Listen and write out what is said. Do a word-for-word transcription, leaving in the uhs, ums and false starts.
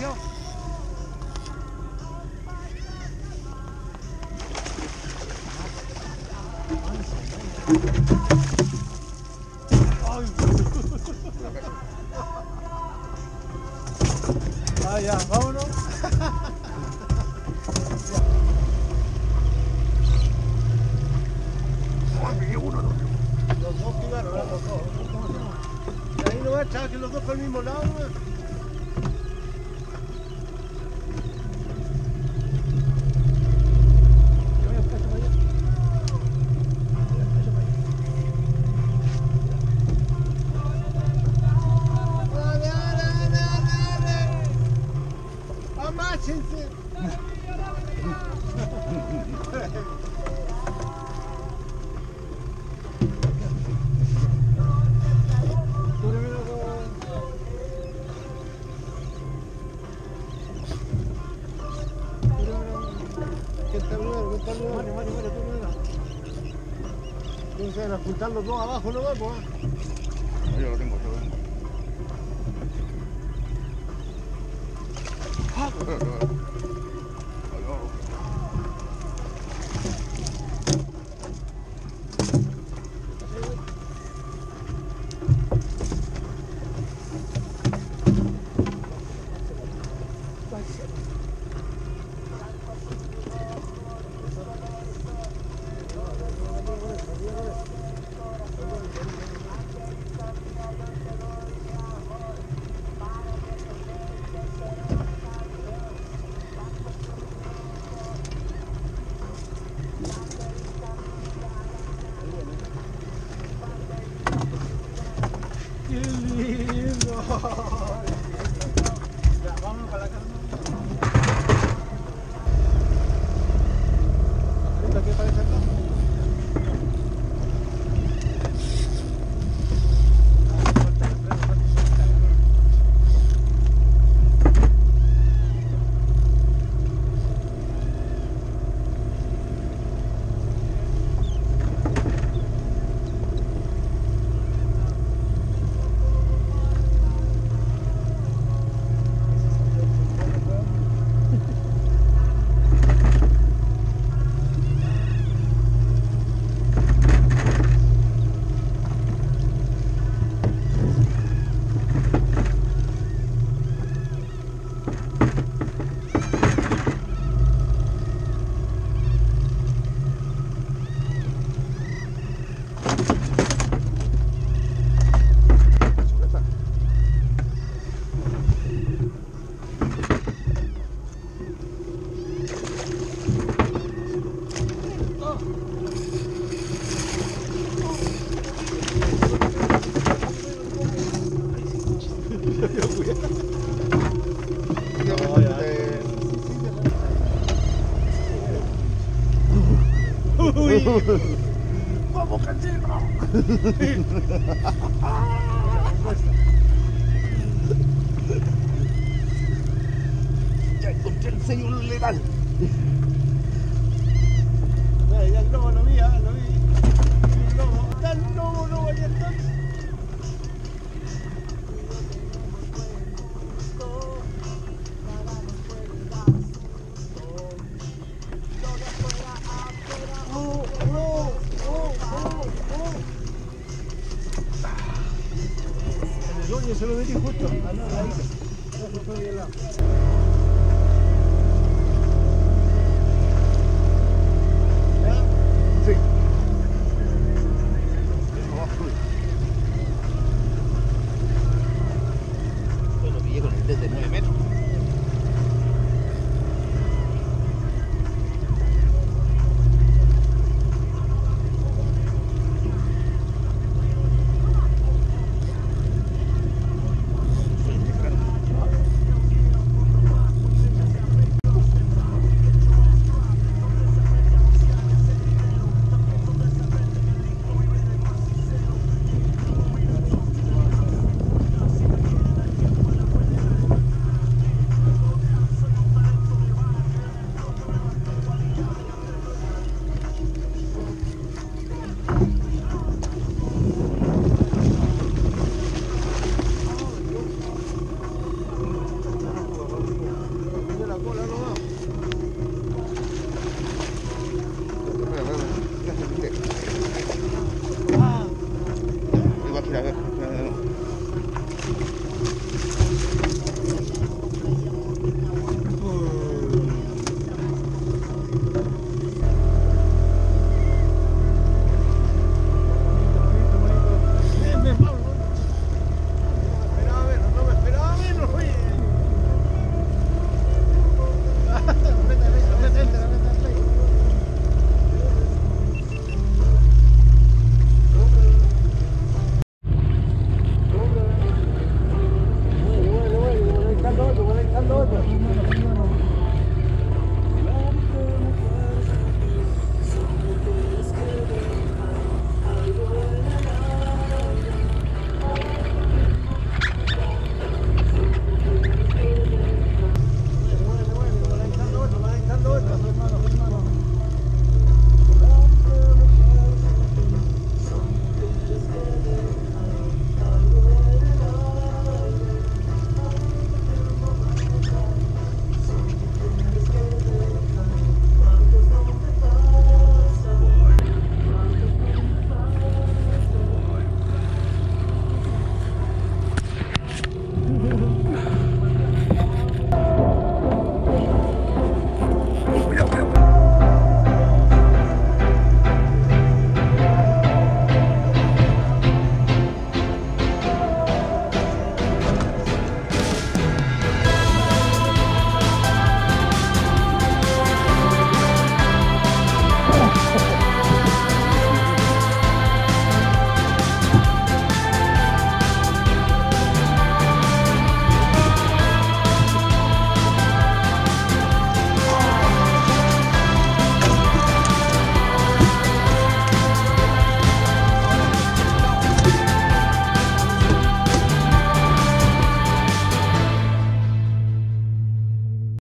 yo. Ah, ya, vámonos. Los dos picaron, los dos. Y ahí no va a echar que los dos por el mismo lado, ¿no? Entonces, a juntar los dos abajo no vamos, ¿eh? No, yo lo tengo, yo lo tengo. ¡Ah! ¡Qué lindo! Ya, vámonos para la casa. ¿Esto qué parece acá? Uy. ¡Vamos, cachero! Ya encontré el sello legal. Mira, ya el lobo lo vi, ah, lo vi. El lobo, está el lobo, no vaya a estar. Yo se lo metí justo. Ah, no, ahí. No, justo ahí al lado. ¿Ya? Sí. Yo lo pillé con el desde nueve metros.